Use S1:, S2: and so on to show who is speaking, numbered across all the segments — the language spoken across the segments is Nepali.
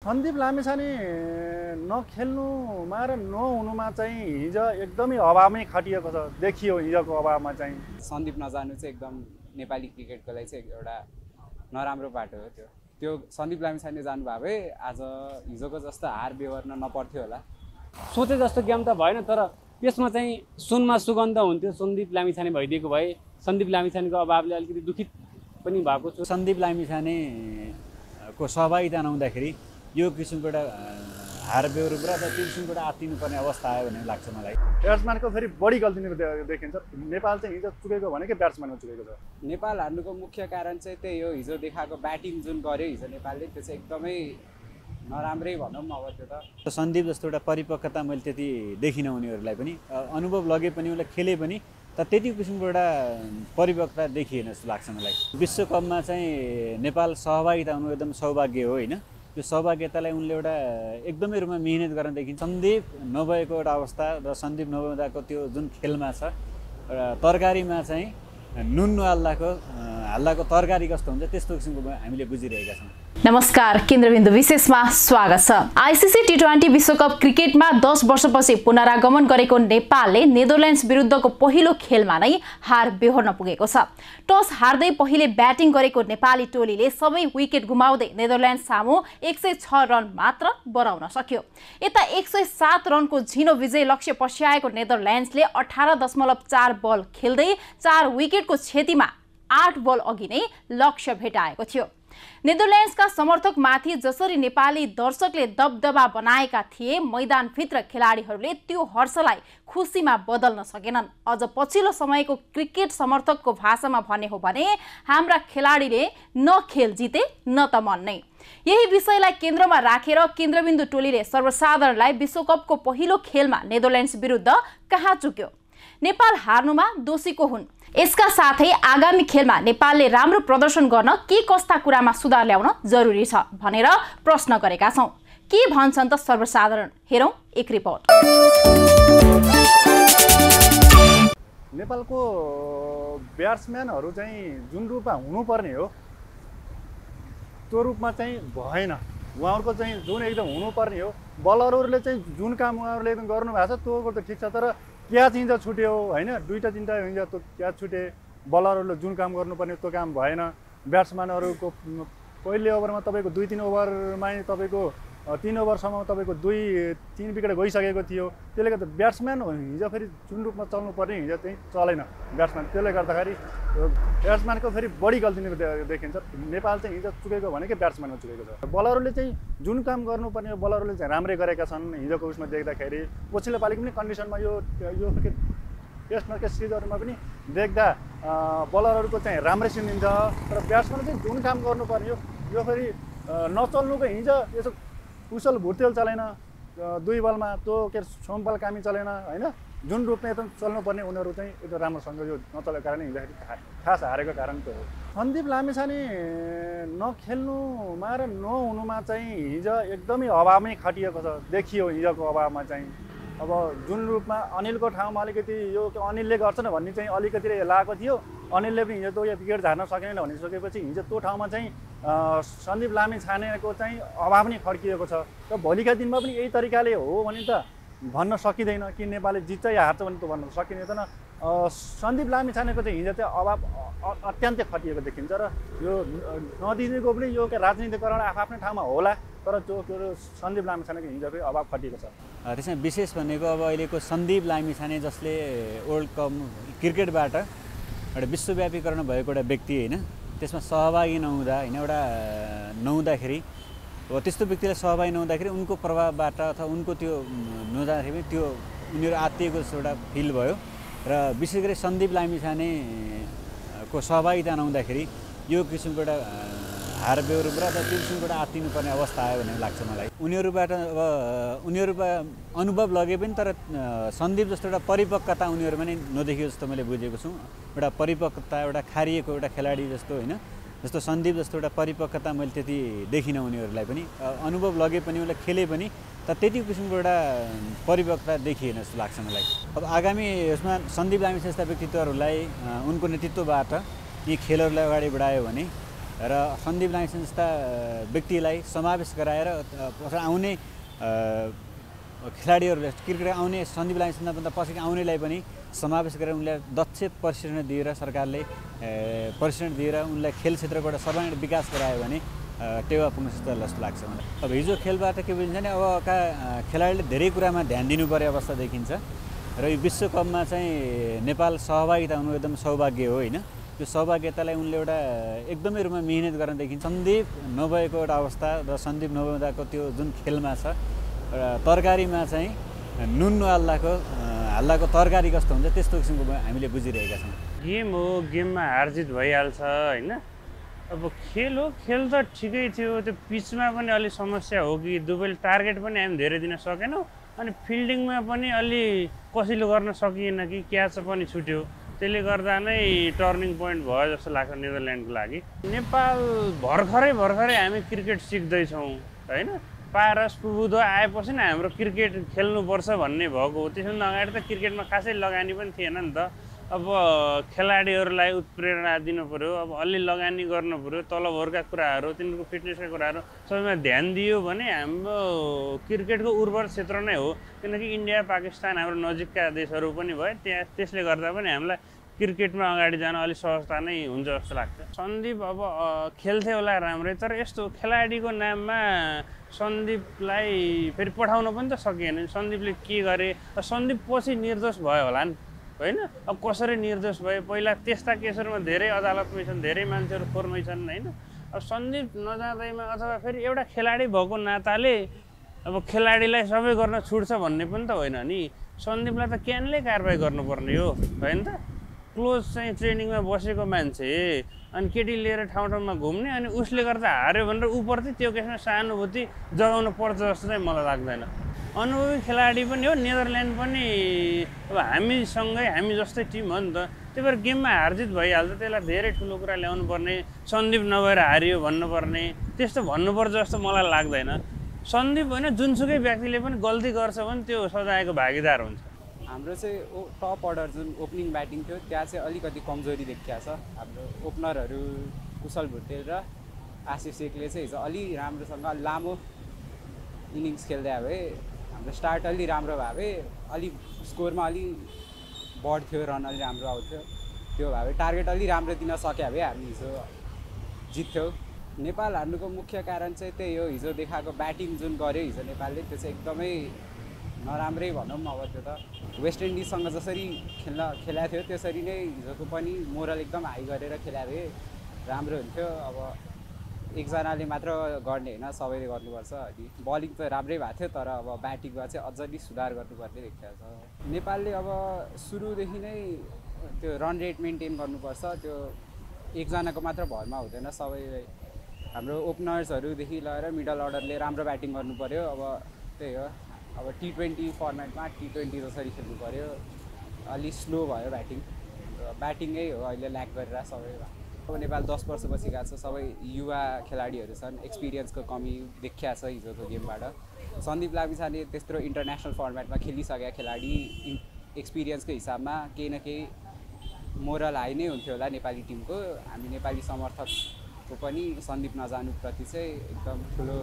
S1: सन्दीप लामिछाने नखेल्नुमा र नहुनुमा चाहिँ हिजो एकदमै अभावमै खटिएको छ, देखियो हिजोको अभावमा चाहिँ।
S2: सन्दीप नजानु चाहिँ एकदम नेपाली क्रिकेटको लागि चाहिँ एउटा नराम्रो बाटो हो। त्यो सन्दीप लामिछाने जानुभए भए आज हिजोको जस्तो हार बेहोर्न नपर्थ्यो होला।
S3: सोचे जस्तो गेम त भएन, तर त्यसमा चाहिँ सुनमा सुगन्ध हुन्थ्यो। सन्दीप लामिछाने भइदिएको भए सन्दीप लामिछानेको अभावले अलिकति दुखित पनि भएको छु।
S4: सन्दीप लामिछानेको सहभागिता नहुँदाखेरि यो किसिमको एउटा हार बेहोर्नु र त्यो किसिमको एउटा आत्तिनुपर्ने अवस्था आयो भन्ने लाग्छ मलाई।
S1: ब्याट्सम्यानको फेरि बढी गल्ती देखिन्छ। नेपाल चाहिँ हिजो चुकेको भनेकै ब्याट्सम्यानमा चुकेको छ।
S2: नेपाल हार्नुको मुख्य कारण चाहिँ त्यही हो, हिजो देखाएको ब्याटिङ जुन गर्यो हिजो नेपालले त्यो चाहिँ एकदमै नराम्रै भनौँ अब। त्यो त
S4: सन्दीप जस्तो एउटा परिपक्वता मैले त्यति देखिनँ उनीहरूलाई पनि, अनुभव लगे पनि उसलाई खेले पनि, तर त्यति किसिमको एउटा परिपक्वता देखिएन जस्तो लाग्छ मलाई। विश्वकपमा चाहिँ नेपाल सहभागिता हुनु एकदम सौभाग्य हो होइन। त्यो सौभाग्यतालाई उनले एउटा एकदमै रूपमा मिहिनेत गर्न देखिन्छ। सन्दीप नभएको एउटा अवस्था र सन्दीप नभउँदाको त्यो जुन खेलमा छ, एउटा तरकारीमा चाहिँ नुन हाल्दाको तरकारी कस्तो हुन्छ त्यस्तो किसिमको हामीले बुझिरहेका छौँ।
S5: नमस्कार, केन्द्रबिन्दु विशेषमा स्वागत छ। आइसिसी टी20 विश्वकप क्रिकेटमा 10 वर्षपछि पुनरागमन गरेको नेपालले नेदरल्यान्ड्स विरुद्धको पहिलो खेलमा नै हार बेहोर्न पुगेको छ। टस हार्दै पहिले ब्याटिङ गरेको नेपाली टोलीले सबै विकेट गुमाउँदै नेदरल्यान्ड्स सामु 106 रन मात्र बनाउन सक्यो। यता 107 रनको झिनो विजय लक्ष्य पस्याएको नेदरल्यान्ड्सले 18.4 बल खेल्दै 4 विकेटको क्षतिमा 8 बल अघि नै लक्ष्य भेटाएको थियो। नेदरल्यान्ड्सका समर्थकमाथि जसरी नेपाली दर्शकले दबदबा बनाएका थिए, मैदानभित्र खेलाडीहरूले त्यो हर्षलाई खुसीमा बदल्न सकेनन्। अझ पछिल्लो समयको क्रिकेट समर्थकको भाषामा भन्ने हो भने हाम्रा खेलाडीले न खेल जिते न त मन नै। यही विषयलाई केन्द्रमा राखेर केन्द्रबिन्दु टोलीले सर्वसाधारणलाई विश्वकपको पहिलो खेलमा नेदरल्यान्ड्स विरुद्ध कहाँ चुक्यो, नेपाल हार्नुमा दोषी को हुन्, यसका साथै आगामी खेलमा नेपालले राम्रो प्रदर्शन गर्न के कस्ता कुरामा सुधार ल्याउन जरुरी छ भनेर प्रश्न गरेका छौं। के भन्छन् त सर्वसाधारण, हेरौं एक रिपोर्ट।
S1: नेपालको ब्याट्सम्यानहरू चाहिँ जुन रूपमा हुनुपर्ने हो त्यो रूपमा चाहिँ भएन। उहाँहरूको चाहिँ जुन एकदम हुनुपर्ने हो, बलरहरूले चाहिँ जुन काम उहाँहरूले एकदम गर्नुभएको छ त्यो त ठिक छ, तर क्याच हिजो छुट्यो होइन, 2-3 हिजो त्यो क्याच छुटे। बलरहरूले जुन काम गर्नुपर्ने त्यो काम भएन। ब्याट्सम्यानहरूको पहिलो ओभरमा तपाईँको 2-3 ओभरमै तपाईँको 3 ओभरसम्म तपाईँको 2-3 विकेट गइसकेको थियो। त्यसले गर्दा ब्याट्सम्यान हिजो फेरि जुन रूपमा चल्नुपर्ने हिजो चाहिँ चलेन ब्याट्सम्यान। त्यसले गर्दाखेरि ब्याट्सम्यानको फेरि बढी गल्ती देखिन्छ। नेपाल चाहिँ हिजो चुकेको भनेकै ब्याट्सम्यानमा चुकेको छ। बलरहरूले चाहिँ जुन काम गर्नुपर्ने बलरहरूले चाहिँ राम्रै गरेका छन्। हिजोको उसमा देख्दाखेरि पछिल्लो पालिको पनि कन्डिसनमा यो टेस्ट म्याचका सिरिजहरूमा पनि देख्दा बलरहरूको चाहिँ राम्रै सुनिन्छ, तर ब्याट्सम्यान चाहिँ जुन काम गर्नुपर्ने हो यो फेरि नचल्नुको हिजो यसो कुशल भुर्तेल चलेन 2 बलमा, त्यो के सोमपाल कामी चलेन होइन। जुन रूपमा एकदम चल्नुपर्ने उनीहरू चाहिँ एकदम राम्रोसँग यो नचलेको कारण हिजो खास हारेको कारण त्यो हो। सन्दीप लामिछाने नखेल्नुमा र नहुनुमा चाहिँ हिजो एकदमै अभावमै खटिएको छ, देखियो हिजोको अभावमा चाहिँ। अब जुन रूपमा अनिलको ठाउँमा अलिकति यो अनिलले गर्छन् भन्ने चाहिँ अलिकति लागेको थियो। अनिलले पनि हिजो त्यो विकेट झार्न सकेन भनिसकेपछि हिजो त्यो ठाउँमा चाहिँ सन्दीप लामिछानेको चाहिँ अभाव नै खड्किएको छ। र भोलिका दिनमा पनि यही तरिकाले हो भने त भन्न सकिँदैन कि नेपालले जित्छ या हार्छ भने त भन्न सकिँदैन। सन्दीप लामिछानेको चाहिँ हिजो चाहिँ अभाव अत्यन्तै खटिएको देखिन्छ। र यो नदिनेको पनि यो राजनीतिकरण आफ्नै ठाउँमा होला, तर त्यो सन्दीप लामिछानेको हिजो चाहिँ अभाव खटिएको छ।
S4: त्यसमा विशेष भनेको अब अहिलेको सन्दीप लामिछाने जसले वर्ल्ड कप क्रिकेटबाट एउटा विश्वव्यापीकरण भएको एउटा व्यक्ति होइन, त्यसमा सहभागी नहुँदाखेरि अब त्यस्तो व्यक्तिलाई सहभागी नहुँदाखेरि उनको प्रभावबाट अथवा उनको त्यो नहुँदाखेरि त्यो उनीहरू आत्तिएको जस्तो एउटा फिल भयो। र विशेष गरी सन्दीप लामिछानेको सहभागिता नहुँदाखेरि यो किसिमको एउटा हार बेहोर्नु र त्यो किसिमको एउटा आत्तिनुपर्ने अवस्था आयो भन्ने लाग्छ मलाई। उनीहरूबाट अनुभव लगे पनि, तर सन्दीप जस्तो एउटा परिपक्वता उनीहरूमा नै नदेखियो जस्तो मैले बुझेको छु। एउटा परिपक्वता, एउटा खारिएको एउटा खेलाडी जस्तो होइन, जस्तो सन्दीप जस्तो एउटा परिपक्वता मैले त्यति देखिनँ उनीहरूलाई पनि। अनुभव लगे पनि, उसलाई खेले पनि, तर त्यति किसिमको एउटा परिपक्वता देखिएन जस्तो लाग्छ मलाई। अब आगामी यसमा सन्दीप लामिछाने जस्ता व्यक्तित्वहरूलाई उनको नेतृत्वबाट यी खेलहरूलाई अगाडि बढायो भने र सन्दीप लामिछाने जस्ता व्यक्तिलाई समावेश गराएर आउने खेलाडीहरूले क्रिकेट आउने सन्दीप लामिछानेभन्दा पछि आउनेलाई पनि समावेश गरेर उनलाई दक्ष प्रशिक्षण दिएर सरकारले प्रशिक्षण दिएर उनलाई खेल क्षेत्रबाट सर्वाङ्गीण विकास गरायो भने टेवा पुग्न सक्छ जस्तो लाग्छ मलाई। अब हिजो खेलबाट के बुझिन्छ भने अबका खेलाडीले धेरै कुरामा ध्यान दिनुपर्ने अवस्था देखिन्छ र यो विश्वकपमा चाहिँ नेपाल सहभागिता हुनु एकदम सौभाग्य हो होइन। त्यो सौभाग्यतालाई उनले एउटा एकदमै रूपमा मेहनत गर्न देखिन्छ। सन्दीप नभएको एउटा अवस्था र सन्दीप नभउँदाको त्यो जुन खेलमा छ तरकारीमा चाहिँ नुन हल्लाको तरकारी कस्तो हुन्छ त्यस्तो किसिमको हामीले बुझिरहेका छौँ।
S6: गेम हो, गेममा हारजित भइहाल्छ होइन। अब खेल हो, खेल त ठिकै थियो, त्यो पिचमा पनि अलि समस्या हो कि दुवैले टार्गेट पनि हामी धेरै दिन सकेनौँ अनि फिल्डिङमा पनि अलि कसिलो गर्न सकिएन कि क्याच पनि छुट्यो। त्यसले गर्दा नै टर्निङ पोइन्ट भयो जस्तो लाग्छ नेदरल्यान्डको लागि। नेपाल भर्खरै हामी क्रिकेट सिक्दैछौँ होइन। पारस पुबुदो आएपछि नै हाम्रो क्रिकेट खेल्नुपर्छ भन्ने भएको हो। त्यसभन्दा अगाडि त क्रिकेटमा खासै लगानी पनि थिएन नि त। अब खेलाडीहरूलाई उत्प्रेरणा दिनु पऱ्यो, अब अलि लगानी गर्नु पऱ्यो, तलबहरूका कुराहरू तिनीहरूको फिटनेसका कुराहरू सबैमा ध्यान दियो भने हाम्रो क्रिकेटको उर्वर क्षेत्र नै हो। किनकि इन्डिया पाकिस्तान हाम्रो नजिकका देशहरू पनि भयो, त्यसले गर्दा पनि हामीलाई क्रिकेटमा अगाडि जान अलिक सहजता नै हुन्छ जस्तो लाग्छ। सन्दीप अब खेल्थे होला राम्रै, तर यस्तो खेलाडीको नाममा सन्दीपलाई फेरि पठाउन पनि त सकिएन। सन्दीपले के गरे, सन्दीप पछि निर्दोष भयो होला नि होइन। अब कसरी निर्दोष भयो, पहिला त्यस्ता केसहरूमा धेरै अदालतमै छन्, धेरै मान्छेहरू खोरमै छन् होइन। अब सन्दीप नजाँदैमा अथवा फेरि एउटा खेलाडी भएको नाताले अब खेलाडीलाई सबै गर्न छुट्छ भन्ने पनि त होइन नि। सन्दीपलाई त क्यानले कारबाही गर्नुपर्ने हो होइन त। क्लोज चाहिँ ट्रेनिङमा बसेको मान्छे अनि केटी लिएर ठाउँ ठाउँमा घुम्ने अनि उसले गर्दा हार्यो भनेर ऊप्रति त्यो केसमा सहानुभूति जगाउनु पर्छ जस्तो चाहिँ मलाई लाग्दैन। अनुभवी खेलाडी पनि हो, नेदरल्यान्ड पनि अब हामी जस्तै टिम हो नि त। त्यही भएर गेममा हारजित भइहाल्छ, त्यसलाई धेरै ठुलो कुरा ल्याउनु पर्ने, सन्दीप नभएर हारियो भन्नुपर्ने त्यस्तो भन्नुपर्छ जस्तो मलाई लाग्दैन। सन्दीप होइन जुनसुकै व्यक्तिले पनि गल्ती गर्छ भने त्यो सजायको भागीदार हुन्छ।
S2: हाम्रो चाहिँ टप अर्डर जुन ओपनिङ ब्याटिङ थियो त्यहाँ चाहिँ अलिकति कमजोरी देखिया छ। हाम्रो ओपनरहरू कुशल भुटेल र आशिष शेखले चाहिँ हिजो अलि राम्रोसँग लामो इनिङ्स खेल्दै भए हाम्रो स्टार्ट अलि राम्रो भए अलि स्कोरमा अलि बढ्थ्यो, रन अलि राम्रो आउँथ्यो। त्यो भए टार्गेट अलि राम्रो दिन सक्यो भए हामी हिजो जित्थ्यौँ। नेपाल हार्नुको मुख्य कारण चाहिँ त्यही हो, हिजो देखाएको ब्याटिङ जुन गर्यो हिजो नेपालले त्यो चाहिँ एकदमै नराम्रै भनौँ। अब त्यो त वेस्ट इन्डिजसँग जसरी खेलाएको थियो त्यसरी नै हिजोको पनि मोरल एकदम हाई गरेर खेला भए राम्रो हुन्थ्यो। अब एकजनाले मात्र गर्ने होइन, सबैले गर्नुपर्छ। अनि बलिङ त राम्रै भएको थियो, तर अब ब्याटिङमा चाहिँ अझ नि सुधार गर्नुपर्ने देखिएको छ। नेपालले अब सुरुदेखि नै त्यो रन रेट मेन्टेन गर्नुपर्छ। त्यो एकजनाको मात्र भरमा हुँदैन, सबैले हाम्रो ओपनर्सहरूदेखि लिएर मिडल अर्डरले राम्रो ब्याटिङ गर्नु पऱ्यो। अब त्यही हो, अब T20 फर्मेटमा T20 जसरी खेल्नु पऱ्यो। अलि स्लो भयो ब्याटिङै हो अहिले ल्याक गरेर सबै। अब नेपाल 10 वर्षपछि गएको छ, सबै युवा खेलाडीहरू छन्, एक्सपिरियन्सको कमी देखिया छ हिजोको गेमबाट। सन्दीप लामिछाने त्यत्रो इन्टरनेसनल फर्मेटमा खेलिसकेका खेलाडी एक्सपिरियन्सको हिसाबमा केही न केही मोरल हाई नै हुन्थ्यो होला नेपाली टिमको। हामी नेपाली समर्थकको पनि सन्दीप नजानुप्रति चाहिँ एकदम ठुलो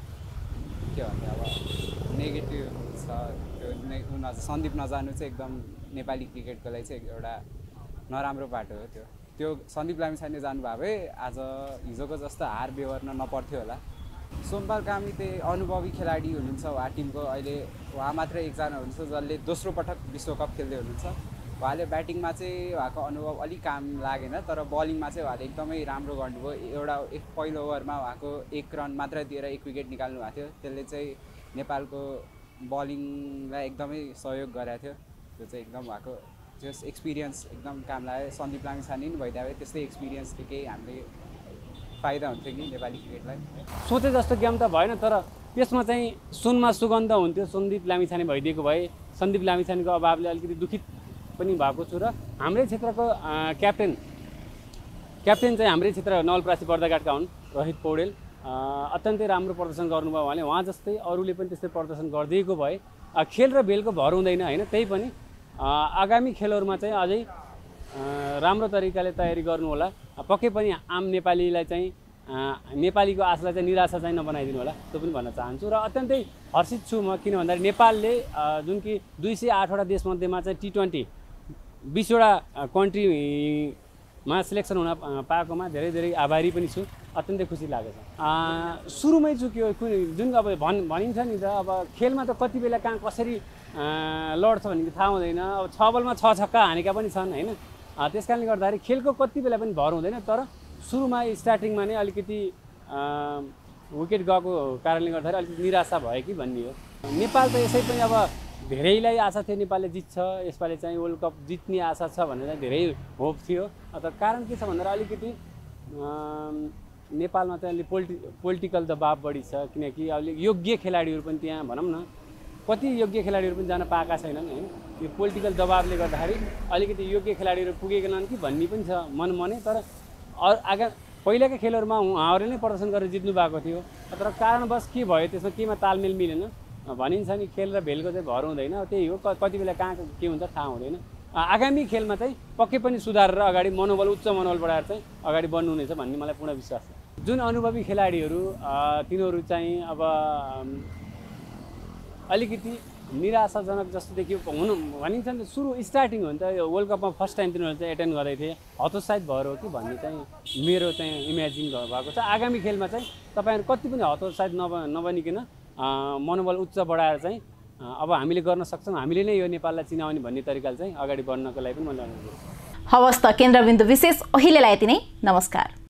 S2: के भन्ने अब नेगेटिभ छ। त्यो सन्दीप नजानु चाहिँ एकदम नेपाली क्रिकेटको लागि चाहिँ एउटा नराम्रो बाटो हो। त्यो सन्दीप लामिछाने जानुभयो भए आज हिजोको जस्तो हार बेहोर्न नपर्थ्यो होला। सोमबार कामी त्यही अनुभवी खेलाडी हुनुहुन्छ उहाँ टिमको। अहिले उहाँ मात्र एकजना हुनुहुन्छ जसले दोस्रो पटक विश्वकप खेल्दै हुनुहुन्छ। उहाँले ब्याटिङमा चाहिँ उहाँको अनुभव अलिक काम लागेन, तर बलिङमा चाहिँ उहाँले एकदमै राम्रो गर्नुभयो। पहिलो ओभरमा उहाँको 1 रन मात्र दिएर 1 विकेट निकाल्नु भएको थियो। त्यसले चाहिँ नेपालको बलिङलाई एकदमै सहयोग गरेको थियो। त्यो चाहिँ एकदम उहाँको जस एक्सपिरियन्स एकदम काम लाग्यो। सन्दीप लामिछाने नि भइदियो त्यस्तै एक्सपिरियन्सले केही हामीले फाइदा हुन्थ्यो कि नेपाली क्रिकेटलाई।
S3: सोचे जस्तो गेम त भएन, तर त्यसमा चाहिँ सुनमा सुगन्ध हुन्थ्यो। सन्दीप लामिछाने भइदिएको भए सन्दीप लामिछानेको अभावले अलिकति दुखित पनि भएको छु। र हाम्रै क्षेत्रको क्याप्टेन चाहिँ हाम्रै क्षेत्र नवलपरासी बर्दाघाटका हुन् रोहित पौडेल। अत्यन्तै राम्रो प्रदर्शन गर्नुभयो उहाँ जस्तै अरूले पनि त्यस्तै प्रदर्शन गरिदिएको भए खेल र बेलको भर हुँदैन होइन। त्यही पनि आगामी खेलहरूमा चाहिँ अझै राम्रो तरिकाले तयारी गर्नु होला। पक्कै पनि आम नेपालीलाई चाहिँ नेपालीको आशालाई चाहिँ निराशा चाहिँ नबनाइदिनु होला, त्यो पनि भन्न चाहन्छु। र अत्यन्तै हर्षित छु म, किन भन्दाखेरि नेपालले जुन कि 208वटा देशमध्येमा चाहिँ T20 20वटा कन्ट्रीमा सिलेक्सन हुन पाएकोमा धेरै धेरै आभारी पनि छु, अत्यन्तै खुसी लागेको छ। सुरुमै चुक्यो जुन अब भनिन्छ नि त, अब खेलमा त कति बेला कहाँ कसरी लड्छ भन्ने थाहा हुँदैन। अब 6 बलमा 6 छक्का हानेका पनि छन् होइन, त्यस कारणले गर्दाखेरि खेलको कति बेला पनि भर हुँदैन। तर सुरुमा स्टार्टिङमा नै अलिकति विकेट गएको कारणले गर्दाखेरि अलिकति निराशा भयो कि भन्ने हो। नेपाल त यसै पनि अब धेरैलाई आशा थियो नेपालले जित्छ, यसपालि चाहिँ वर्ल्ड कप जित्ने आशा छ भनेर चाहिँ धेरै होप थियो। तर कारण के छ भन्दा अलिकति नेपालमा चाहिँ अलिक पोलिटिकल दबाब बढी छ, किनकि अहिले योग्य खेलाडीहरू पनि त्यहाँ भनौँ न कति योग्य खेलाडीहरू पनि जान पाएका छैनन् होइन। यो पोलिटिकल दबाबले गर्दाखेरि अलिकति योग्य खेलाडीहरू पुगेनन् कि भन्ने पनि छ मनमनै। तर पहिलाका खेलहरूमा उहाँहरूले नै प्रदर्शन गरेर जित्नु भएको थियो, तर कारणवश के भयो त्यसमा केमा तालमेल मिलेन भनिन्छ नि, खेल र भेलको चाहिँ भर हुँदैन। त्यही हो, कति बेला कहाँ के हुन्छ थाहा हुँदैन। आगामी खेलमा चाहिँ पक्कै पनि सुधारेर अगाडि मनोबल उच्च मनोबल बढाएर चाहिँ अगाडि बढ्नुहुनेछ भन्ने मलाई पूर्ण विश्वास छ। जुन अनुभवी खेलाडीहरू तिनीहरू चाहिँ अब अलिकति निराशाजनक जस्तो देखियो हुनु भनिन्छ नि, सुरु स्टार्टिङ हो नि त, यो वर्ल्ड कपमा फर्स्ट टाइम तिनीहरू चाहिँ एटेन्ड गर्दै थिए, हतोत्साहित भएर हो कि भन्ने चाहिँ मेरो चाहिँ इमेजिन भएको छ। आगामी खेलमा चाहिँ तपाईँहरू कति पनि हतोत्साहित नबनिकन मनोबल उच्च बढाएर चाहिँ अब हामीले गर्न सक्छौँ, हामीले नै यो नेपाललाई चिनाउने भन्ने तरिकाले चाहिँ अगाडि बढ्नको लागि पनि मैले अनुरोध गर्छु।
S5: हवस् त, केन्द्रबिन्दु विशेष अहिलेलाई यति नै। नमस्कार।